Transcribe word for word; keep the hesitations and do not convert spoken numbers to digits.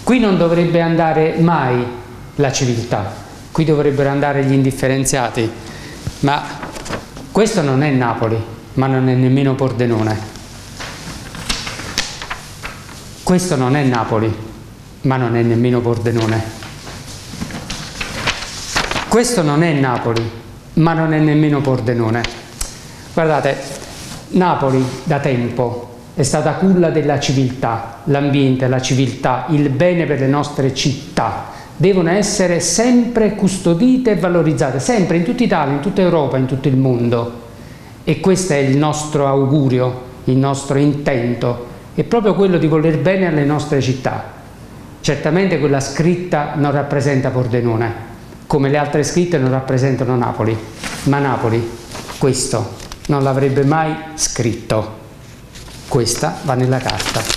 Qui non dovrebbe andare mai la civiltà, qui dovrebbero andare gli indifferenziati, ma questo non è Napoli, ma non è nemmeno Pordenone. Questo non è Napoli, ma non è nemmeno Pordenone. Questo non è Napoli, ma non è nemmeno Pordenone. Guardate, Napoli da tempo è stata culla della civiltà, l'ambiente, la civiltà, il bene per le nostre città devono essere sempre custodite e valorizzate, sempre, in tutta Italia, in tutta Europa, in tutto il mondo. E questo è il nostro augurio, il nostro intento, è proprio quello di voler bene alle nostre città. Certamente quella scritta non rappresenta Pordenone, come le altre scritte non rappresentano Napoli, ma Napoli questo non l'avrebbe mai scritto. Questa va nella carta.